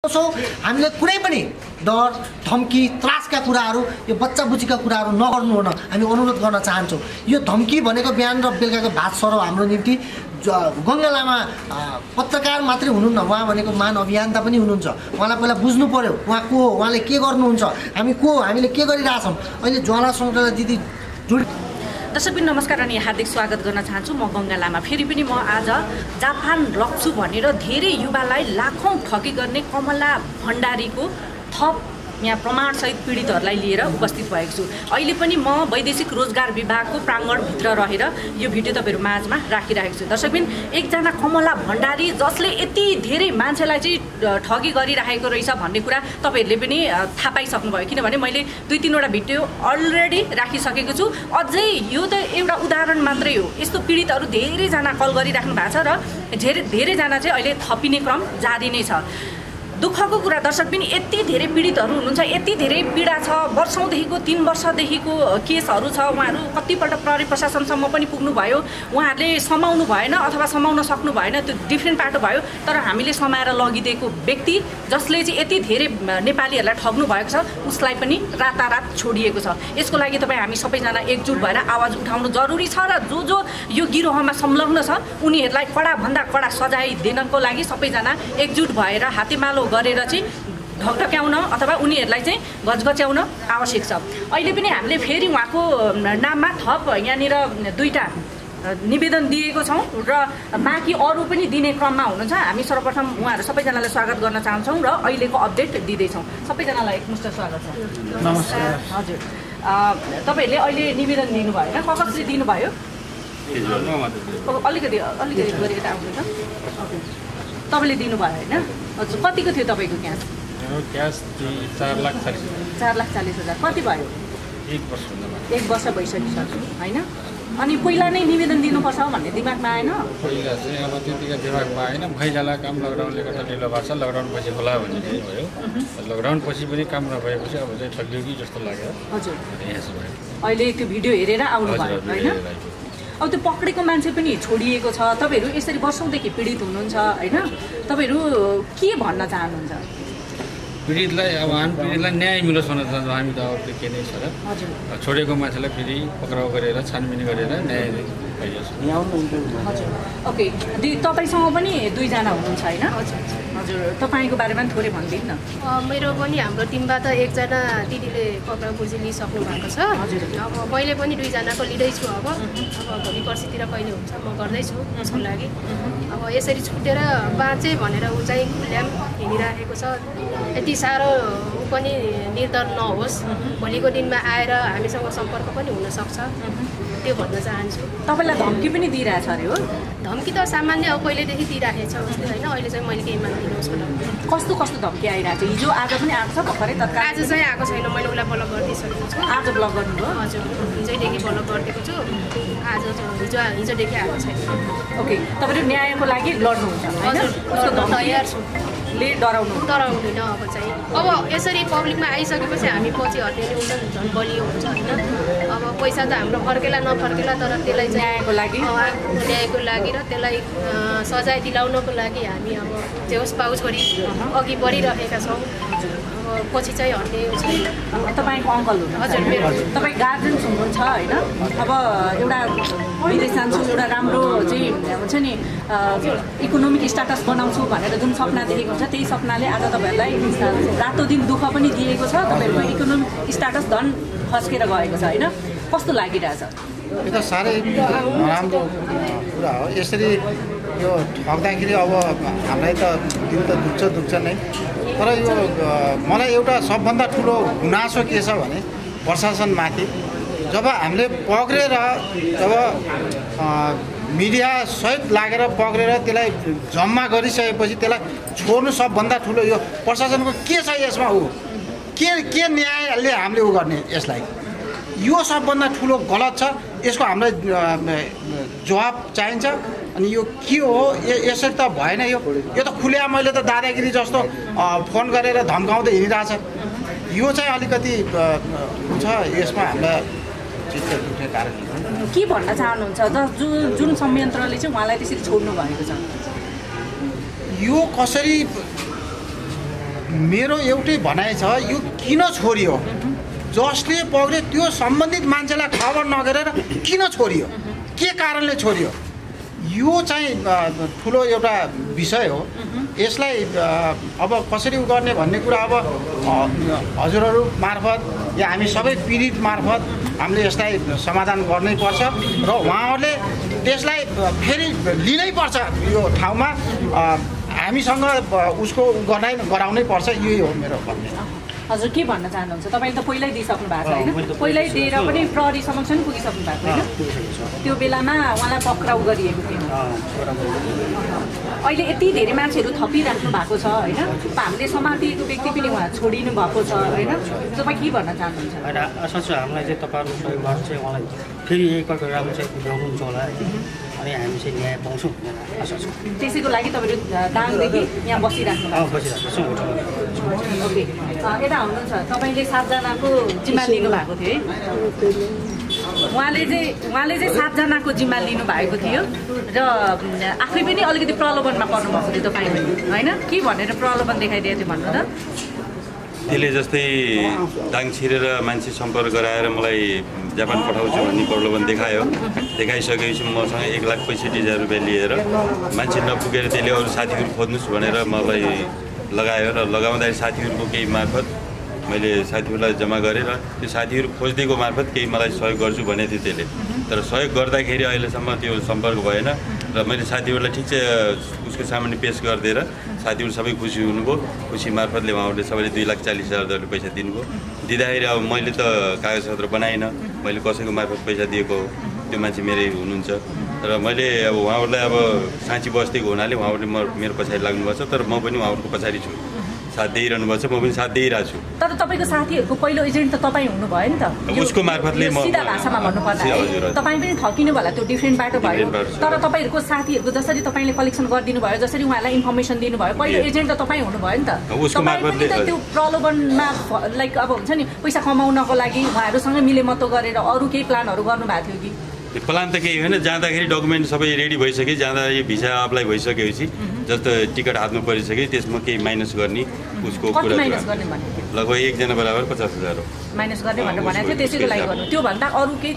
हामीले कुनै पनि डर धम्की त्रासका कुराहरू यो बच्चा बुच्चीका कुराहरू नगर्नु हुन हामी अनुरोध गर्न चाहन्छौँ। यो धम्की भनेको बिहान र बेलुकाको भात सरह हाम्रो निम्ति गङ्गा लामा पत्रकार मात्रै हुनुहुन्न, उहाँ भनेको महान अभियन्ता पनि हुनुहुन्छ। उहाँलाई पहिला बुझ्नु पर्यो उहाँ को हो, उहाँले के गर्नुहुन्छ, हामी को हो, हामीले के गरिरहेछौँ। अहिले ज्वाला शङ्करला दिदी दर्शकबिन नमस्कार अनि हार्दिक स्वागत गर्न चाहन्छु। म गङ्गा लामा। फेरि पनि म आज जापान लग्छु भनेर धेरै युवालाई लाखौँ ठगी गर्ने कमला भण्डारीको थप यहाँ प्रमाणसहित पीडितहरूलाई लिएर उपस्थित भएको छु। अहिले पनि म वैदेशिक रोजगार विभागको प्राङ्गणभित्र रहेर यो भिडियो तपाईँहरू माझमा राखिरहेको छु। दर्शकबिन एकजना कमला भण्डारी जसले यति धेरै मान्छेलाई चाहिँ ठगी गरिरहेको रहेछ भन्ने कुरा तपाईँहरूले पनि थाहा पाइसक्नुभयो, किनभने मैले 2-3वटा भिडियो अलरेडी राखिसकेको छु। अझै यो त एउटा उदाहरण मात्रै हो। यस्तो पीडितहरू धेरैजना कल गरिराख्नु भएको छ र धेरैजना चाहिँ अहिले थपिने क्रम जारी नै छ। दुःखको कुरा दर्शक पनि यति धेरै पीडितहरू हुनुहुन्छ, यति धेरै पीडा छ, वर्षौँदेखिको 3 वर्षदेखिको केसहरू छ। उहाँहरू कतिपल्ट प्रहरी प्रशासनसम्म पनि पुग्नुभयो, उहाँहरूले समाउनु भएन अथवा समाउन सक्नु भएन, त्यो डिफ्रेन्ट पाटो भयो। तर हामीले समाएर लगिदिएको व्यक्ति जसले चाहिँ यति धेरै नेपालीहरूलाई ठग्नु भएको छ उसलाई पनि रातारात छोडिएको छ। यसको लागि तपाईँ हामी सबैजना एकजुट भएर आवाज उठाउनु जरुरी छ र जो जो यो गिरोहमा संलग्न छ उनीहरूलाई कडाभन्दा कडा सजाय दिनको लागि सबैजना एकजुट भएर हातेमालो गरेर चाहिँ ढकढक्याउन अथवा उनीहरूलाई चाहिँ गजगच्याउन आवश्यक छ। अहिले पनि हामीले फेरि उहाँको नाममा थप यहाँनिर 2टा निवेदन दिएको छौँ र बाँकी अरू पनि दिने क्रममा हुनुहुन्छ। हामी सर्वप्रथम उहाँहरू सबैजनालाई स्वागत गर्न चाहन्छौँ र अहिलेको अपडेट दिँदैछौँ। सबैजनालाई एकमुष्ट स्वागत छ। नमस्कार। हजुर, तपाईँहरूले अहिले निवेदन दिनुभयो होइन, कसले दिनुभयो? अलिकति गरी यता आउनु त। तपाईँले दिनुभयो होइन? हजुर, कतिको थियो तपाईँको क्यास? क्यास 4,40,000। कति भयो? 1 वर्ष भइसकिसक्यो होइन? अनि पहिला नै निवेदन दिनुपर्छ भन्ने दिमागमा आएन? पहिला चाहिँ अब त्यतिका दिमागमा आएन। भइजाला काम लकडाउनले गर्दा ढिलो भएको छ, लकडाउन पछि होला भन्ने भयो। लकडाउन पछि पनि काम नभएपछि अब चाहिँ ठगियो कि जस्तो लाग्यो। हजुर, यहाँ भयो। अहिले त्यो भिडियो हेरेर आउनुभयो होइन? अब त्यो पक्रेको मान्छे पनि छोडिएको छ। तपाईँहरू यसरी वर्षौँदेखि पीडित हुनुहुन्छ होइन? तपाईँहरू के भन्न चाहनुहुन्छ? पीडितलाई अब हामी पीडितलाई न्याय मिलोस् भन्न चाहन्छौँ हामी त। अब त्यो के नै छ र छोडेको मान्छेलाई फेरि पक्राउ गरेर छानबिन गरेर न्याय पाइयोस्। हजुर, ओके। तपाईँसँग पनि 2जना हुनुहुन्छ होइन? हजुर, तपाईँको बारेमा पनि थोरै भनिदिनु न। मेरो पनि हाम्रो टिमबाट एकजना दिदीले पक्राउ पुर्जी लिइसक्नु भएको छ। हजुर, अब मैले पनि 2जनाको लिँदैछु। अब भोलि पर्सितिर कहिले हुन्छ म गर्दैछु उसको लागि। अब यसरी छुटेर बाँचे भनेर ऊ चाहिँ खुल्याम हिँडिराखेको छ। यति साह्रो ऊ पनि निर्धर नहोस्, भोलिको दिनमा आएर हामीसँग सम्पर्क पनि हुनसक्छ, त्यो भन्न चाहन्छु। तपाईँलाई धम्की पनि दिइरहेछ अरे हो? धम्की त सामान्य अब पहिल्यैदेखि दिइराखेको छ उसले होइन। अहिले चाहिँ मैले केही मान्दिनँ उसको धम्की। कस्तो कस्तो धम्की आइरहेको छ? हिजो आज पनि आएको छ भर्खरै तत्काल? आज चाहिँ आएको छैन, मैले उसलाई ब्लक गरिदिइसकेको छु। आज ब्लक गर्नुभयो? हजुर, हिजोदेखि ब्लक गरिदिएको छु। आज हिजोदेखि आएको छैन। ओके, तपाईँहरू न्यायको लागि लड्नुहुन्छ होइन? उसको तयार छु। डराउनुहुन्न अब चाहिँ अब यसरी पब्लिकमा आइसकेपछि हामी पछि हट्ने हुन्छ, झन् बलियो हुन्छ होइन? अब पैसा त हाम्रो फर्केला नफर्केला, तर त्यसलाई चाहिँ न्यायको लागि र त्यसलाई सजाय दिलाउनको लागि हामी अब जे होस् पाउ छोडी अघि बढिरहेका छौँ। अब पछि चाहिँ हट्ने छैन। तपाईँको अङ्कल हुनुहुन्छ? हजुर, मेरो। तपाईँ गार्जेन्स हुनुहुन्छ होइन? अब एउटा विदेश जान्छु, एउटा राम्रो चाहिँ हुन्छ नि इकोनोमिक स्ट्याटस बनाउँछु भनेर जुन सपना देखेको हुन्छ त्यही सपनाले आज तपाईँहरूलाई रातो दिन दुःख पनि दिएको छ। तपाईँहरूको इकोनोमिक स्ट्याटस धन खस्केर गएको छ होइन? कस्तो लागिरहेछ? यो त साह्रै नराम्रो कुरा हो। यसरी यो ठग्दाखेरि अब हामीलाई त दिन त दुख्छ नै। तर यो मलाई एउटा सबभन्दा ठुलो गुनासो के छ भने प्रशासनमाथि जब हामीले पक्रेर जब मिडिया सहित लागेर पक्रेर त्यसलाई जम्मा गरिसकेपछि त्यसलाई छोड्नु सबभन्दा ठुलो यो प्रशासनको के छ यसमा? के न्यायले हामीले गर्ने यसलाई? यो सबभन्दा ठुलो गलत छ। यसको हामीलाई जवाब चाहिन्छ। अनि यो के हो? यसरी त भएन। यो त खुल्या मैले त दादागिरी जस्तो फोन गरेर धम्काउँदै हिँडिरहेछ। यो चाहिँ अलिकति छ। यसमा हामीलाई चित्त दुख्ने कारण के भन्न चाहनुहुन्छ? जुन संयन्त्रले चाहिँ उहाँलाई त्यसरी छोड्नु भएको छ, यो कसरी मेरो एउटै भनाइ छ, यो किन छोडियो, जसले पक्रियो त्यो सम्बन्धित मान्छेलाई खबर नगरेर किन छोडियो, के कारणले छोडियो, यो चाहिँ ठुलो एउटा विषय हो। यसलाई अब कसरी गर्ने भन्ने कुरा अब हजुरहरू मार्फत या हामी सबै पीडित मार्फत हामीले यसलाई समाधान गर्नै पर्छ र उहाँहरूले त्यसलाई फेरि लिनै पर्छ। यो ठाउँमा हामीसँग उसको गराउनै पर्छ, यही हो मेरो भन्ने। हजुर के भन्न चाहनुहुन्छ? तपाईँले त पहिल्यै दिइसक्नु भएको छ होइन, पहिल्यै दिएर पनि प्रहरी समक्ष पनि पुगिसक्नु भएको होइन, त्यो बेलामा उहाँलाई पक्राउ गरिएको थियो। अहिले यति धेरै मान्छेहरू थपिराख्नु भएको छ होइन, हामीले समातिएको व्यक्ति पनि उहाँ छोडिनु भएको छ होइन, तपाईँ के भन्न चाहनुहुन्छ? होइन आशा छ हामीलाई चाहिँ तपाईँहरूको सहयोगबाट चाहिँ उहाँलाई फेरि एकपल्ट राम्रो चाहिँ बुझाउनुहुन्छ होला अनि हामी चाहिँ न्याय पाउँछौँ भन्ने आशा छ। त्यसैको लागि तपाईँहरू दाङदेखि यहाँ बसिराख्नु बसिरहेको छौँ होटलमा। ओके, यता हुनुहुन्छ, तपाईँले 7 जनाको जिम्मा लिनुभएको थियो है, उहाँले चाहिँ 7 जनाको जिम्मा लिनुभएको थियो र आफै पनि अलिकति प्रलोभनमा पर्नुभएको थियो तपाईँ पनि होइन, के भनेर प्रलोभन देखाइदिएको थियो भन्नु त? त्यसले जस्तै दाङ छिरेर मान्छे सम्पर्क गराएर मलाई जापान पठाउँछु भन्ने प्रलोभन देखाइसकेपछि मसँग 1,65,000 रुपियाँ लिएर मान्छे नपुगेर त्यसले अरू साथीहरू खोज्नुहोस् भनेर मलाई लगायो र लगाउँदाखेरि साथीहरूको केही मार्फत मैले साथीहरूलाई जम्मा गरेर त्यो साथीहरू खोजिदिएको मार्फत केही मलाई सहयोग गर्छु भनेको थियो त्यसले। तर सहयोग गर्दाखेरि अहिलेसम्म त्यो सम्पर्क भएन र मैले साथीहरूलाई ठिक चाहिँ उसको सामान्य पेस गरिदिएर साथीहरू सबै खुसी हुनुभयो। खुसी मार्फतले उहाँहरूले सबैले 2,40,000 पैसा दिनुभयो। दिँदाखेरि अब मैले त कागजपत्र बनाइनँ, मैले कसैको मार्फत पैसा दिएको हो, त्यो मान्छे मेरै हुनुहुन्छ र मैले अब उहाँहरूलाई अब साँची बस्तीको हुनाले उहाँहरूले मेरो पछाडि लाग्नुभएको छ, तर म पनि उहाँहरूको पछाडि छु, साथ दिइरहनु भएको छ, म पनि साथ दिइरहेको छु। तर तपाईँको साथीहरूको पहिलो एजेन्ट त तपाईँ हुनुभयो नि त, उसको मार्फतले म सिधा भाषामा भन्नुपर्दा तपाईँ पनि ठकिनु होला, त्यो डिफ्रेन्ट बाटो भयो। तर तपाईँहरूको साथीहरूको जसरी तपाईँले कलेक्सन गरिदिनु भयो, जसरी उहाँलाई इन्फर्मेसन दिनुभयो, पहिलो एजेन्ट त तपाईँ हुनुभयो नि त। तपाईँ पनि त त्यो प्रलोभनमा लाइक अब हुन्छ नि पैसा कमाउनको लागि उहाँहरूसँग मिलेमतो गरेर अरू केही प्लानहरू गर्नुभएको थियो कि? प्लान त केही होइन, जाँदाखेरि डकुमेन्ट सबै रेडी भइसक्यो, जाँदा यो भिसा अप्लाई भइसकेपछि जस्तो टिकट हातमा परिसक्यो त्यसमा केही माइनस गर्ने उसको कुरा लगभग 1 जना बराबर 50,000 हो माइनस गर्ने भनेर भनेको थियो। त्यसैको लागि गर्नु त्यो भन्दा अरू केही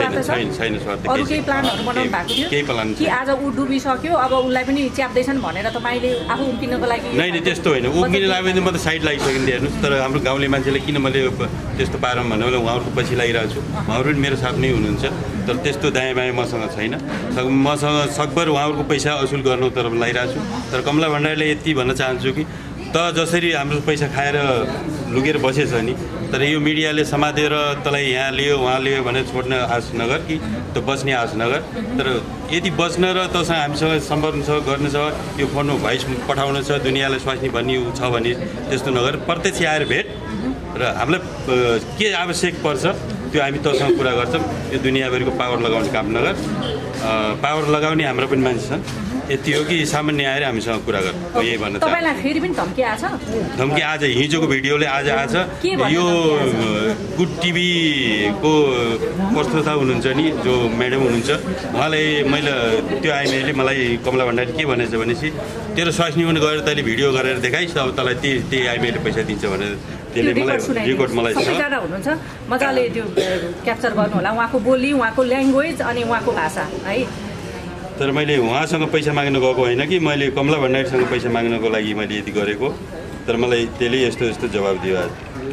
छैन स्वार्थ, अरू केही प्लानहरू बनाउनु भएको थियो केही प्लान कि आज ऊ डुबिसक्यो अब उसलाई पनि च्याप्दैछन् भनेर तपाईँले आफू उम्किनको लागि? नै त्यस्तो होइन, उम्किने लाग्यो भने म त साइड लागिसकिन्थेँ। हेर्नुहोस्, तर हाम्रो गाउँले मान्छेले किन मैले त्यस्तो पारौँ भनेर उहाँहरूको पछि लागिरहेको छु, उहाँहरू पनि मेरो साथ नै हुनुहुन्छ, तर त्यस्तो दायाँ बायाँ मसँग छैन। मसँग सकभर उहाँहरूको पैसा असुल गर्नु तर्फ लागिरहेको छु। तर कमला भण्डारीले यति भन्न चाहन्छु कि त जसरी हाम्रो पैसा खाएर लुकेर बसेछ नि, तर यो मिडियाले समातेर तँलाई यहाँ लियो उहाँ लियो भनेर छोड्न आश नगर कि त बस्ने आश नगर। तर यदि बस्न र तँसँग हामीसँग सम्पर्क छ गर्नु छ, यो फोनमा भोइस पठाउनु छ, दुनियाँलाई स्वास्नी भन्ने छ भने त्यस्तो नगर, प्रत्यक्ष आएर भेट र हामीलाई के आवश्यक पर्छ त्यो हामी तँसँग कुरा गर्छौँ। यो दुनियाँभरिको पावर लगाउने काम नगर, पावर लगाउने हाम्रो पनि मान्छे छन्, यति हो कि सामान्य आएर हामीसँग कुरा गर्नु, यही भन्न चाहन्छु। तपाईँलाई फेरि पनि धम्की आछ? धम्की आज हिजोको भिडियोले आज आछ। यो गुड टिभीको प्रस्तुता हुनुहुन्छ नि जो म्याडम हुनुहुन्छ, उहाँलाई मैले त्यो आइमाईले मलाई कमला भण्डारी के भनेछ भनेपछि तेरो स्वास्नी पनि गएर तैँले भिडियो गरेर देखाइस्, अब तँलाई त्यही आइमाईले पैसा दिन्छ भनेर त्यसले मलाई रेकर्ड मलाई सबैजना हुनुहुन्छ, मजाले त्यो क्याप्चर गर्नु होला उहाँको बोली, उहाँको ल्याङ्ग्वेज अनि उहाँको भाषा है। तर मैले उहाँसँग पैसा माग्न गएको होइन कि मैले कमला भण्डारीसँग पैसा माग्नको लागि मैले यति गरेको, तर मलाई त्यसले यस्तो यस्तो जवाब दियो आज।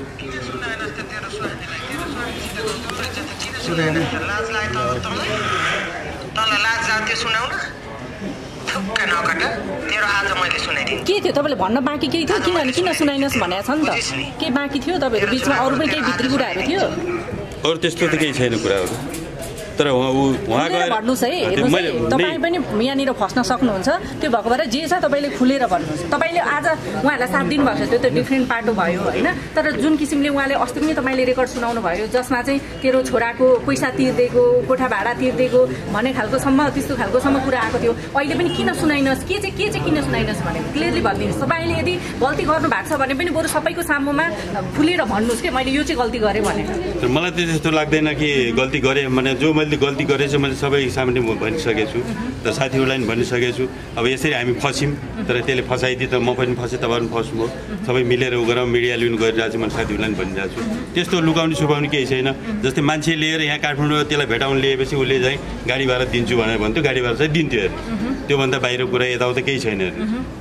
के थियो तपाईँले भन्न बाँकी केही थियो? किनभने किन सुनाइनुहोस् भनेको छ नि त, केही बाँकी थियो तपाईँहरू बिचमा? अरू पनि केही भित्री कुराहरू थियो? अरू त्यस्तो त केही छैन कुराहरू, तर उहाँ गएर भन्नुहोस् है। हेर्नुहोस् है, तपाईँ पनि यहाँनिर फस्न सक्नुहुन्छ, त्यो भएको भएर जे छ तपाईँले खुलेर भन्नुहोस्। तपाईँले आज उहाँहरूलाई साथ दिनुभएको छ, त्यो त डिफ्रेन्ट पाटो भयो होइन, तर जुन किसिमले उहाँले अस्ति पनि तपाईँले रेकर्ड सुनाउनु भयो जसमा चाहिँ तेरो छोराको पैसा तिर्दिएको, कोठा भाडा तिर्दिएको भन्ने खालकोसम्म त्यस्तो खालकोसम्म कुरा आएको थियो। अहिले पनि किन सुनाइनुहोस्, के चाहिँ किन सुनाइनुहोस् भनेको क्लियरली भनिदिनुहोस्। तपाईँले यदि गल्ती गर्नु भएको छ भने पनि बरु सबैको सामुमा खुलेर भन्नुहोस् कि मैले यो चाहिँ गल्ती गरेँ भनेर। मलाई त त्यस्तो लाग्दैन कि गल्ती गरेँ भने, जो मैले मैले गल्ती गरेछु मैले सबै सामान्य भनिसकेको छु र साथीहरूलाई पनि भनिसकेको छु अब यसरी हामी फस्यौँ तर त्यसले फसाइदिए त म पनि फसेँ तपाईँहरू पनि फस्नुभयो सबै मिलेर उ गरेर मिडियाले पनि गरिरहेको छु मैले साथीहरूलाई पनि भनिरहेको छु त्यस्तो लुकाउने छुपाउने केही छैन जस्तै मान्छे लिएर यहाँ काठमाडौँ त्यसलाई भेटाउनु लिएपछि उसले चाहिँ गाडी भाडा दिन्छु भनेर भन्थ्यो गाडी भाडा चाहिँ दिन्थ्यो अरे त्योभन्दा बाहिर कुरा यताउता केही छैन अरे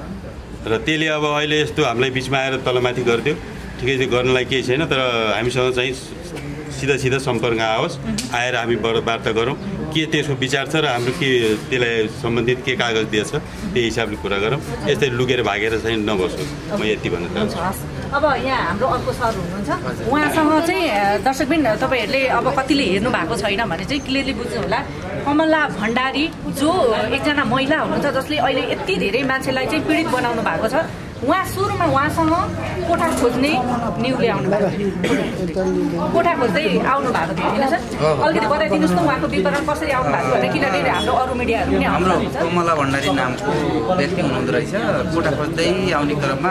र त्यसले अब अहिले यस्तो हामीलाई बिचमा आएर तलमाथि गरिदियो ठिकै चाहिँ गर्नलाई केही छैन तर हामीसँग चाहिँ सिधा सम्पर्क आओस् आएर हामी वार्ता गरौँ के त्यसको विचार छ र हाम्रो के त्यसलाई सम्बन्धित के कागज दिएछ त्यही हिसाबले कुरा गरौँ यस्तै लुकेर भागेर चाहिँ नबसोस् म यति भन्न चाहन्छु अब यहाँ हाम्रो अर्को सर हुनुहुन्छ उहाँसँग चाहिँ दर्शकबिन तपाईँहरूले अब कतिले हेर्नु भएको छैन भने चाहिँ क्लियरली बुझ्नु होला कमला भण्डारी जो एकजना महिला हुनुहुन्छ जसले अहिले यति धेरै मान्छेलाई चाहिँ पीडित बनाउनु भएको छ उहाँ सुरुमा उहाँसँग कोठा खोज्ने न्युले आउनु भएको थियो कोठा खोज्दै आउनु भएको थियो होइन सर अलिकति बताइदिनुहोस् न उहाँको विवरण कसरी आउनु भएको भनेर किनभने हाम्रो अरू मिडियाहरू पनि हाम्रो कमला भण्डारी नामको व्यक्ति हुनुहुँदो रहेछ कोठा खोज्दै आउने क्रममा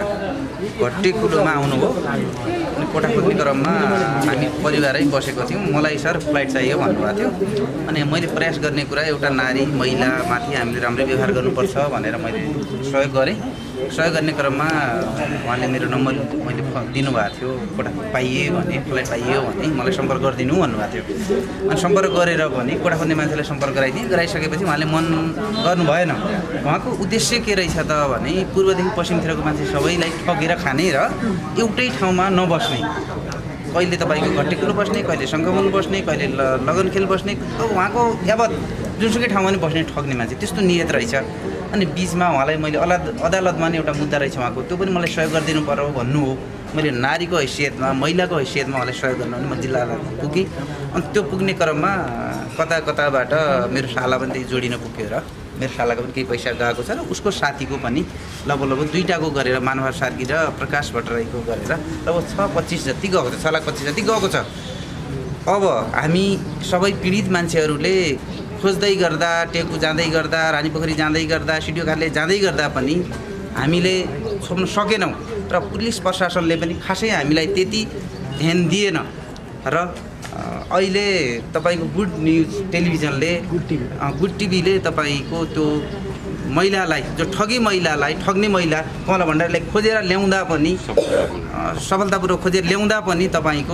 घट्टीकुलोमा आउनुभयो अनि कोठा खोज्ने क्रममा हामी परिवारै बसेको थियौँ मलाई सर फ्लाइट चाहियो भन्नुभएको थियो अनि मैले प्रयास गर्ने कुरा एउटा नारी महिलामाथि हामीले राम्रै व्यवहार गर्नुपर्छ भनेर मैले सहयोग गरेँ सहयोग गर्ने क्रममा उहाँले मेरो नम्बर मैले दिनुभएको थियो कोठा पाइए भने फ्लाइट पाइयो भने मलाई सम्पर्क गरिदिनु भन्नुभएको थियो अनि सम्पर्क गरेर भने कोठा खोज्ने मान्छेलाई सम्पर्क गराइसकेपछि उहाँले मन गर्नु भएन उहाँको उद्देश्य के रहेछ त भने पूर्वदेखि पश्चिमतिरको मान्छे सबैलाई ठगेर खाने र एउटै ठाउँमा नबस्ने कहिले तपाईँको घट्टीकुलो बस्ने कहिले सङ्गमुल बस्ने कहिले लगनखेल बस्ने उहाँको यावत जुनसुकै ठाउँमा नि बस्ने ठग्ने मान्छे त्यस्तो नियत रहेछ अनि बिचमा उहाँलाई मैले अदालतमा नि एउटा मुद्दा रहेछ उहाँको त्यो पनि मलाई सहयोग गरिदिनु पर्यो भन्नु हो मैले नारीको हैसियतमा महिलाको हैसियतमा उहाँलाई सहयोग गर्नु भने म जिल्ला अदालत पुगेँ अनि त्यो पुग्ने क्रममा कताबाट मेरो साला पनि त्यही जोडिन पुग्यो र मेरो सालाको पनि केही पैसा गएको छ र उसको साथीको पनि लगभग दुईटाको गरेर मानव सार्की र प्रकाश भट्टराईको गरेर लगभग 6-25 जति गएको छ 6,25,000 जति गएको छ अब हामी सबै पीडित मान्छेहरूले खोज्दै गर्दा टेकु जाँदै गर्दा रानीपोखरी जाँदै गर्दा सिडिओ कार्यालय जाँदै गर्दा पनि हामीले छोड्न सकेनौँ र पुलिस प्रशासनले पनि खासै हामीलाई त्यति ध्यान दिएन र अहिले तपाईँको गुड न्युज टेलिभिजनले गुड टिभीले तपाईँको त्यो महिलालाई जो ठग्ने महिला कमला भण्डारीलाई खोजेर ल्याउँदा पनि सफलतापूर्वक खोजेर ल्याउँदा पनि तपाईँको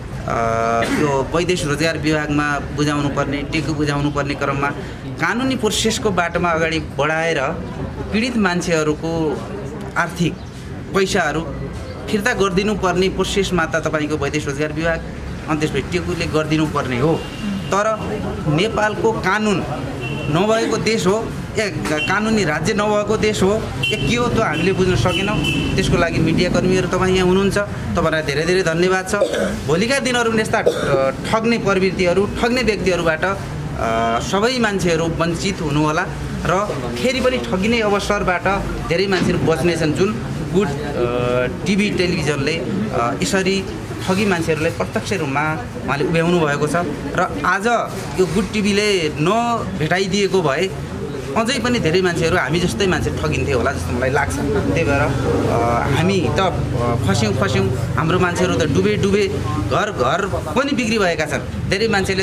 यो वैदेशिक रोजगार विभागमा बुझाउनु पर्ने टेकु बुझाउनु पर्ने क्रममा कानुनी प्रोसेसको बाटोमा अगाडि बढाएर पीडित मान्छेहरूको आर्थिक पैसाहरू फिर्ता गरिदिनु पर्ने प्रोसेसमा त तपाईँको वैदेशिक रोजगार विभाग अनि त्यसपछि टेकुले गरिदिनु पर्ने हो तर नेपालको कानुन नभएको देश हो कानुनी राज्य नभएको देश हो के हो त्यो हामीले बुझ्न सकेनौँ त्यसको लागि मिडियाकर्मीहरू तपाईँ यहाँ हुनुहुन्छ तपाईँलाई धेरै धेरै धन्यवाद छ भोलिका दिनहरूमा यस्ता ठग्ने प्रवृत्तिहरू ठग्ने व्यक्तिहरूबाट सबै मान्छेहरू वञ्चित हुनुहोला र फेरि पनि ठगिने अवसरबाट धेरै मान्छेहरू बच्नेछन् जुन गुड टिभी टेलिभिजनले यसरी ठगी मान्छेहरूलाई प्रत्यक्ष रूपमा उहाँले उभ्याउनु भएको छ र आज यो गुड टिभीले नभेटाइदिएको भए अझै पनि धेरै मान्छेहरू हामी जस्तै मान्छे ठगिन्थे होला जस्तो मलाई लाग्छ त्यही भएर हामी त फस्यौँ हाम्रो मान्छेहरू त डुबे घर पनि बिक्री भएका छन् धेरै मान्छेले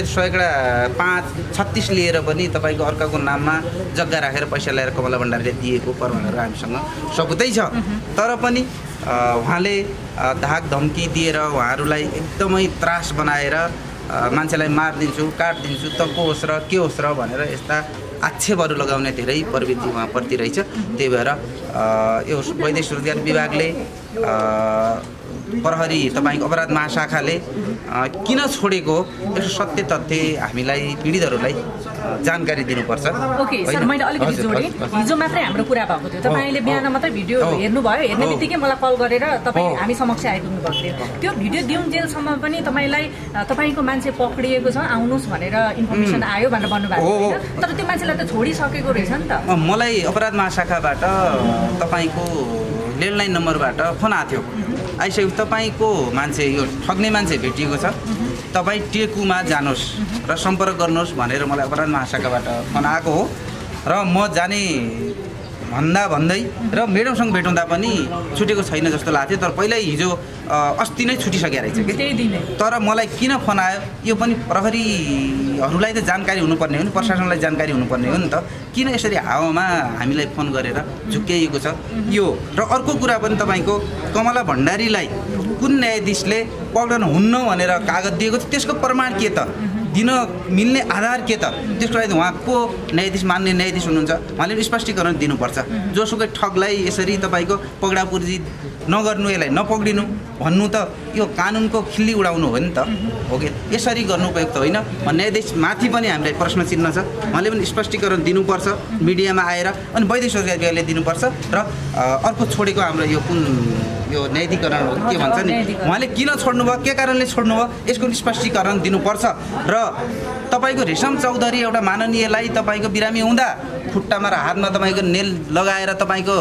100 लिएर पनि तपाईँको अर्काको नाममा जग्गा राखेर पैसा ल्याएर कमला भण्डारीले दिएको प्रमाणहरू हामीसँग सबुतै छ तर पनि उहाँले धाक धम्की दिएर उहाँहरूलाई एकदमै त्रास बनाएर मान्छेलाई मारिदिन्छु काटिदिन्छु त को होस् र के होस् र भनेर यस्ता आक्षेपहरू लगाउने धेरै प्रवृत्ति उहाँप्रति रहेछ त्यही भएर यो वैदेशिक रोजगार विभागले प्रहरी तपाईँको अपराध महाशाखाले किन छोडेको यसो सत्य तथ्य हामीलाई पीडितहरूलाई जानकारी दिनुपर्छ। ओके सर मैले अलिकति जोडेँ हिजो मात्रै हाम्रो कुरा भएको थियो तपाईँले बिहान मात्रै भिडियो हेर्नुभयो हेर्ने बित्तिकै मलाई कल गरेर तपाईँ हामी समक्ष आइपुग्नु भएको थियो त्यो भिडियो दिउन्जेलसम्म पनि तपाईँलाई तपाईँको मान्छे पक्रिएको छ आउनुहोस् भनेर इन्फर्मेसन आयो भनेर भन्नुभएको थियो तर त्यो मान्छेलाई त छोडिसकेको रहेछ नि त। मलाई अपराध महाशाखाबाट तपाईँको ल्यान्डलाइन नम्बरबाट फोन आएको थियो आइसकेपछि तपाईँको मान्छे यो ठग्ने मान्छे भेटिएको छ तपाईँ टेकुमा जानुहोस् र सम्पर्क गर्नुहोस् भनेर मलाई अपराध महाशाखाबाट फोन आएको हो र म जाने भन्दै र मेडमसँग भेटाउँदा पनि छुटेको छैन जस्तो लाग्थ्यो। तर पहिल्यै हिजो अस्ति नै छुटिसकेको रहेछ कि त्यही दिनै। तर मलाई किन फोन आयो यो पनि प्रहरीहरूलाई त जानकारी हुनुपर्ने हो नि, प्रशासनलाई जानकारी हुनुपर्ने हो नि त। किन यसरी हावामा हामीलाई फोन गरेर झुक्क्याइएको छ यो। र अर्को कुरा पनि तपाईँको कमला भण्डारीलाई कुन न्यायाधीशले पक्डन हुन्न भनेर कागज दिएको थियो त्यसको प्रमाण के त, दिन मिल्ने आधार के त, त्यसको लागि उहाँ को न्यायाधीश मान्ने न्यायाधीश हुनुहुन्छ, उहाँले स्पष्टीकरण दिनुपर्छ। जोसुकै ठगलाई यसरी तपाईँको पक्डापुर्जी नगर्नु, यसलाई नपक्डिनु भन्नु त यो कानुनको खिल्ली उडाउनु हो नि त, हो कि यसरी गर्नु उपयुक्त होइन। न्यायाधीश माथि पनि हामीलाई प्रश्न चिन्ह छ, उहाँले पनि स्पष्टीकरण दिनुपर्छ मिडियामा आएर, अनि वैदेशिक सरकारले दिनुपर्छ। र अर्को छोडेको हाम्रो यो कुन यो न्यायाधिकरण हो के भन्छ नि, उहाँले किन छोड्नुभयो, के कारणले छोड्नुभयो यसको स्पष्टीकरण दिनुपर्छ। र तपाईँको रेशम चौधरी एउटा माननीयलाई तपाईँको बिरामी हुँदा खुट्टामा र हातमा तपाईँको नेल लगाएर तपाईँको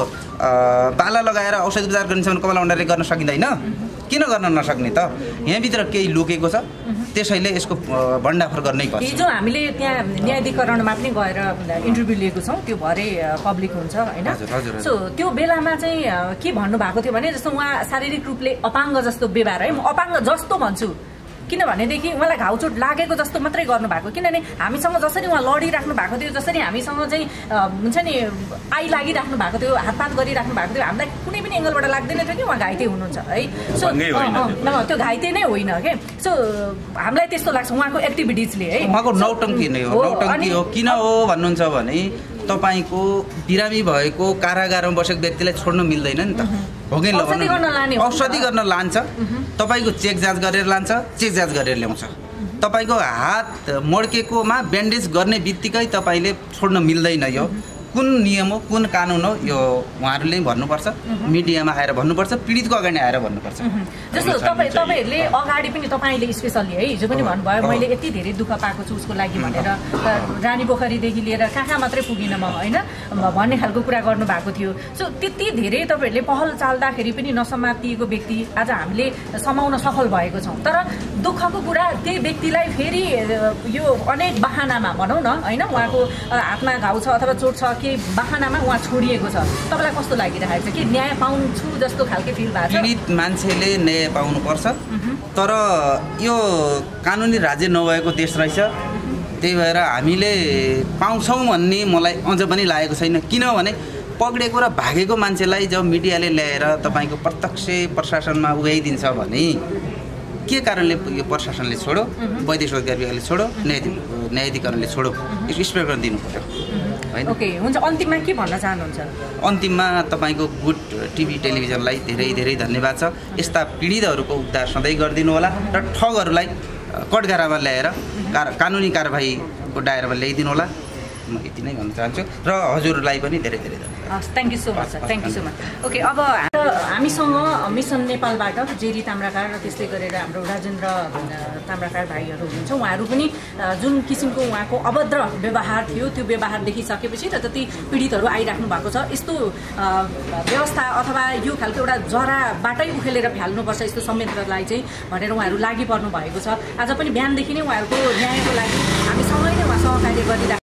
बाला लगाएर औषध उपचार गर्नेसम्म कमला भण्डारीले गर्न सकिँदैन, किन गर्न नसक्ने त? यहाँभित्र केही लुकेको छ, त्यसैले यसको भण्डाफोर गर्नै पर्छ। हिजो हामीले त्यहाँ न्यायाधिकरणमा पनि गएर इन्टरभ्यू लिएको छौँ, त्यो भरे पब्लिक हुन्छ होइन। सो त्यो बेलामा चाहिँ के भन्नुभएको थियो भने जस्तो उहाँ शारीरिक रूपले अपाङ्ग जस्तो व्यवहार है, म अपाङ्ग जस्तो भन्छु किनभनेदेखि उहाँलाई घाउचोट लागेको जस्तो मात्रै गर्नुभएको। किनभने हामीसँग जसरी उहाँ लडिराख्नु भएको थियो, जसरी हामीसँग चाहिँ हुन्छ नि आई लागिराख्नु भएको थियो, हातपात गरिराख्नु भएको थियो, हामीलाई कुनै पनि एङ्गलबाट लाग्दैन थियो कि उहाँ घाइते हुनुहुन्छ है। सो त्यो घाइते नै होइन के। सो हामीलाई त्यस्तो लाग्छ उहाँको एक्टिभिटिजले है, उहाँको नौटङ्की नै हो। नौटङ्की हो किन हो भन्नुहुन्छ भने तपाईँको बिरामी भएको कारागारमा बसेको व्यक्तिलाई छोड्नु मिल्दैन नि त, हो कि औषधि गर्न लान्छ, तपाईँको चेक जाँच गरेर लान्छ, चेक जाँच गरेर ल्याउँछ। तपाईँको हात मड्केकोमा ब्यान्डेज गर्ने बित्तिकै तपाईँले छोड्न मिल्दैन। यो कुन नियम हो, कुन कानुन हो, यो उहाँहरूले भन्नुपर्छ, मिडियामा आएर भन्नुपर्छ, पीडितको अगाडि आएर भन्नुपर्छ। जस्तो तपाईँहरूले अगाडि पनि तपाईँले स्पेसल्ली है हिजो पनि भन्नुभयो मैले यति धेरै दुःख पाएको छु उसको लागि भनेर, रानी पोखरीदेखि लिएर कहाँ मात्रै पुगिनँ म होइन भन्ने खालको कुरा गर्नुभएको थियो। सो त्यति धेरै तपाईँहरूले पहल चाल्दाखेरि पनि नसमातिएको व्यक्ति आज हामीले समाउन सफल भएको छौँ। तर दुःखको कुरा त्यही व्यक्तिलाई फेरि यो अनेक बहानामा भनौँ न होइन, उहाँको हातमा घाउ छ अथवा चोट छ के बहानामा उहाँ छोडिएको छ। तपाईँलाई कस्तो लागिरहेको छ कि न्याय पाउँछु जस्तो खालको फिल भएको छ? पीडित मान्छेले न्याय पाउनुपर्छ, तर यो कानुनी राज्य नभएको देश रहेछ, त्यही भएर हामीले पाउँछौँ भन्ने मलाई अझ पनि लागेको छैन। किनभने पक्रेको र भागेको मान्छेलाई जब मिडियाले ल्याएर तपाईँको प्रत्यक्ष प्रशासनमा उगाइदिन्छ भने के कारणले यो प्रशासनले छोडो, वैदेशिक अधिकार विभागले छोडो, न्यायाधिकरणले छोडो, यसको स्पष्टीकरण दिनु पर्यो होइन। ओके हुन्छ, अन्तिममा के भन्न चाहनुहुन्छ? अन्तिममा तपाईँको गुड टिभी टेलिभिजनलाई धेरै धेरै धन्यवाद छ। यस्ता पीडितहरूको उद्धार सधैँ गरिदिनु होला र ठगहरूलाई कठघरामा ल्याएर कानुनी कारबाहीको दायरामा ल्याइदिनु होला, म यति नै भन्न चाहन्छु। र हजुरलाई पनि धेरै धेरै धन्यवाद। Thank you so much sir, thank you so much. Okay, अब हामीसँग मिसन नेपालबाट जेरी ताम्राकार र त्यस्तै गरेर हाम्रो राजेन्द्र ताम्राकार भाइहरू हुनुहुन्छ। उहाँहरू पनि जुन किसिमको उहाँको अभद्र व्यवहार थियो त्यो व्यवहार देखिसकेपछि र जति पीडितहरू आइराख्नु भएको छ, यस्तो व्यवस्था अथवा यो खालको एउटा जराबाटै उखेलेर फ्याल्नुपर्छ यस्तो संयन्त्रलाई चाहिँ भनेर उहाँहरू लागि पर्नु भएको छ। आज पनि बिहानदेखि नै उहाँहरूको न्यायको लागि हामी सँगै नै उहाँ सहकार्य गरिरहेको